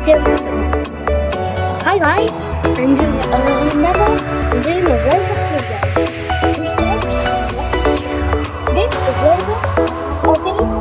Hi guys, I'm doing a Roblox video. This is Roblox opening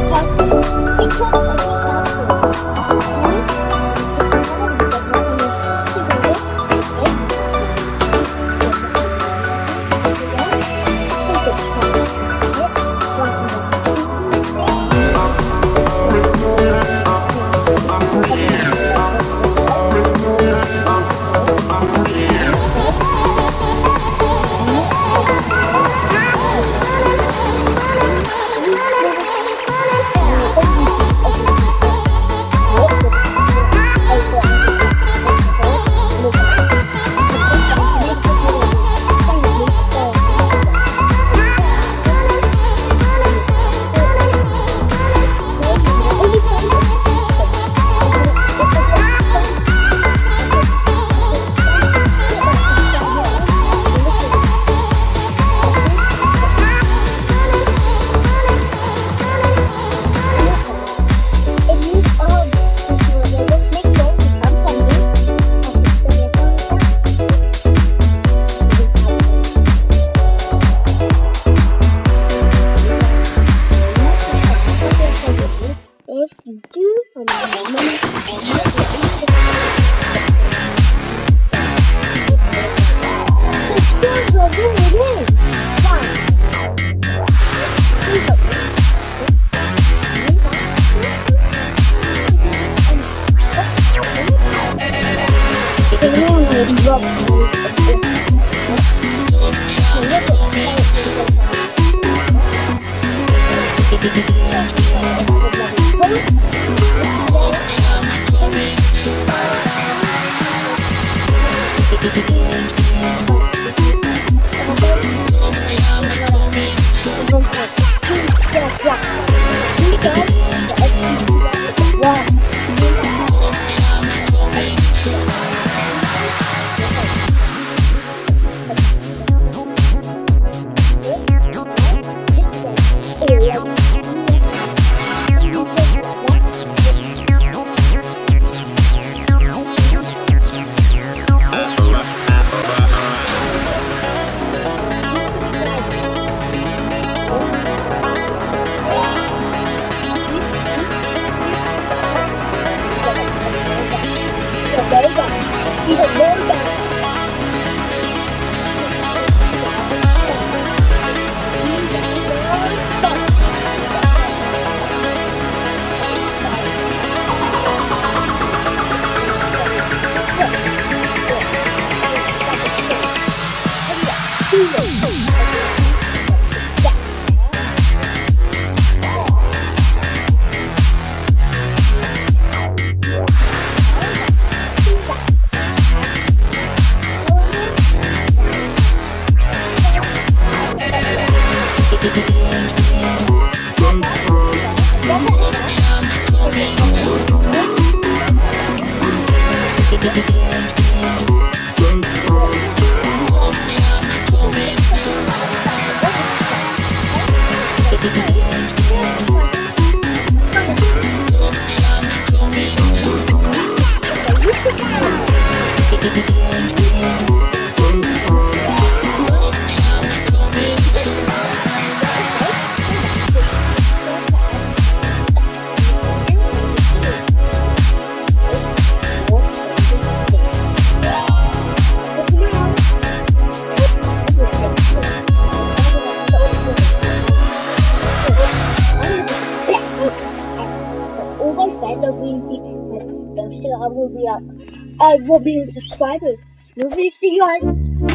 I will be a subscriber. We'll see you guys.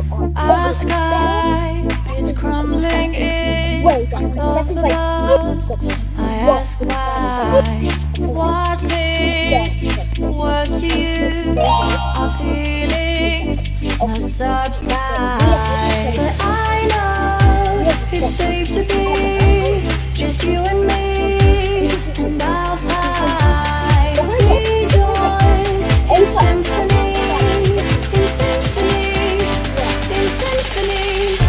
Our sky, it's crumbling in. Both of us, I ask why. What's it worth to you? Our feelings must subside. But I know it's safe to be just you and me, and I'll find rejoice in symphony, in symphony, in symphony.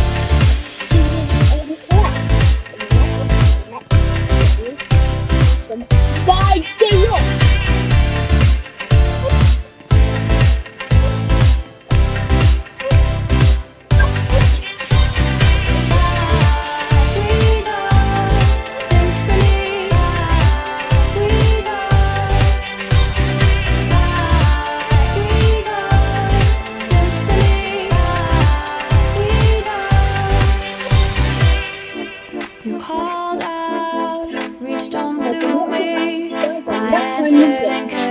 Bye,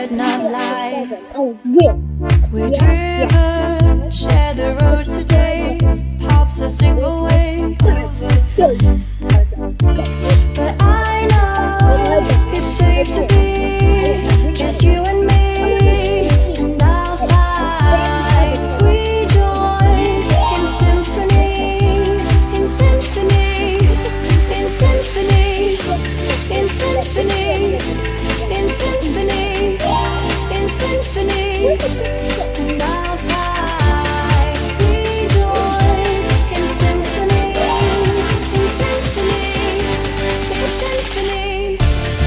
not lie. Oh, yeah. We're driven, share the road today. Paths a single way over time. But I know it's safe to be just you and me, and I'll fight. We join in symphony, in symphony, in symphony, in symphony, in symphony, in symphony, and I'll fight. We join in symphony, in symphony, in symphony.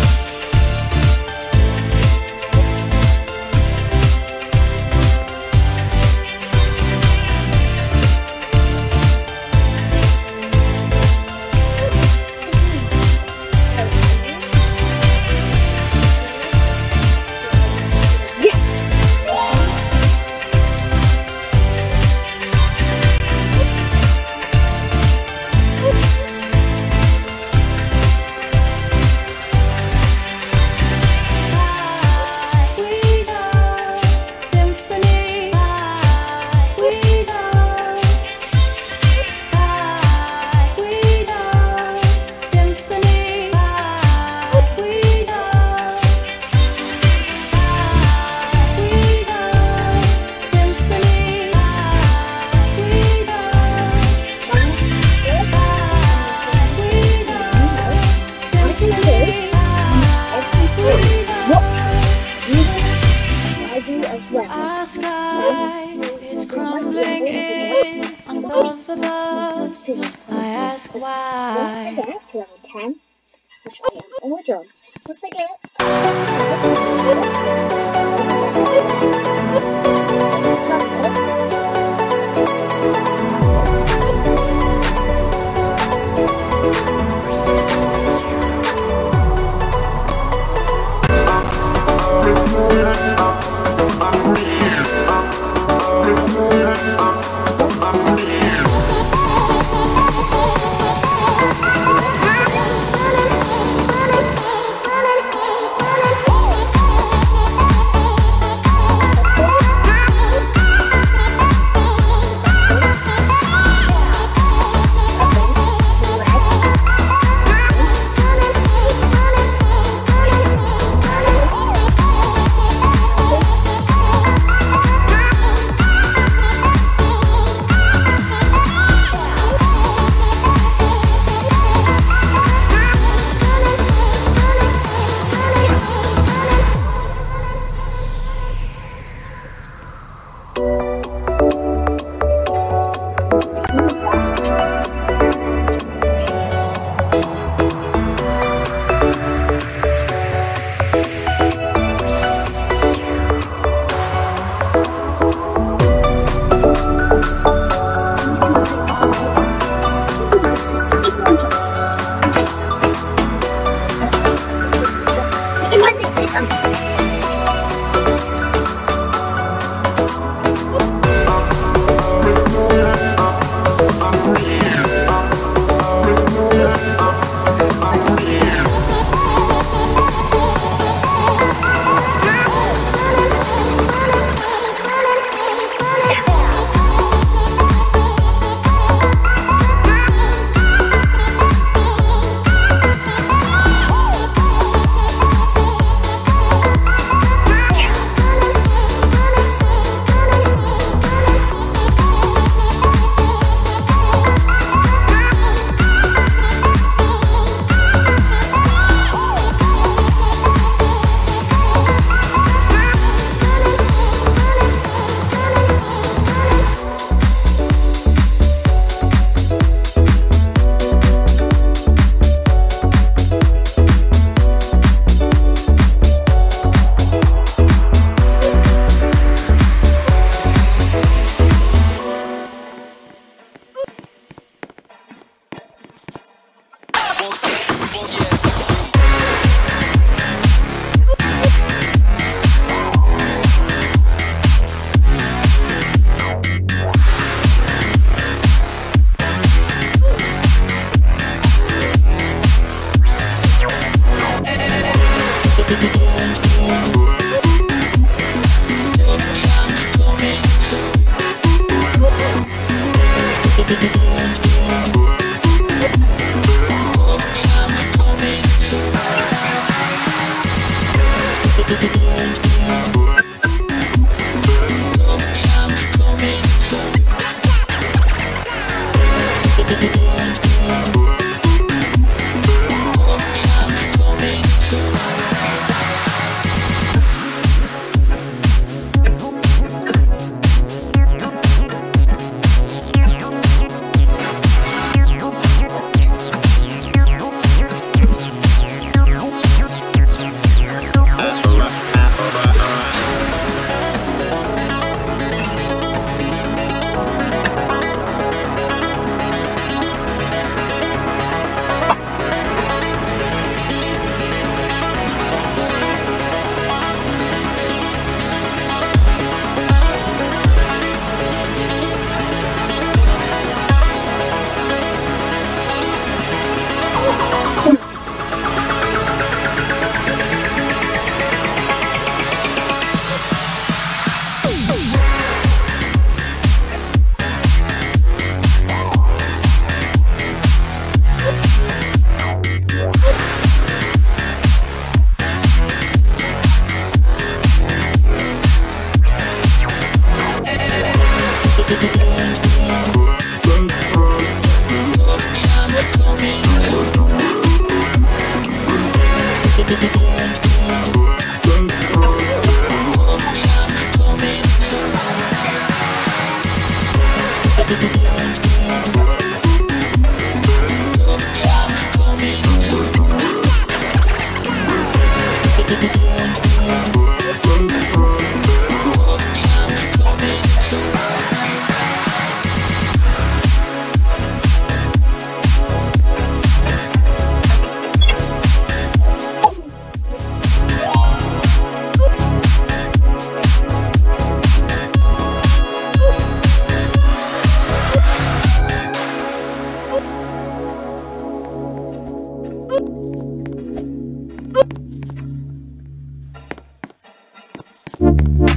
Our sky, it's crumbling in on both of us. I ask why. Level 10, which I am on my drum. Once I get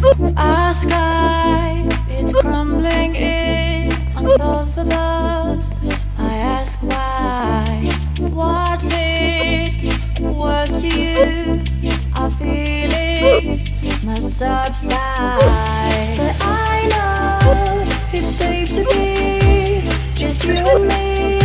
Our sky, it's crumbling in on both of us. I ask why. What's it worth to you? Our feelings must subside. But I know it's safe to be just you and me.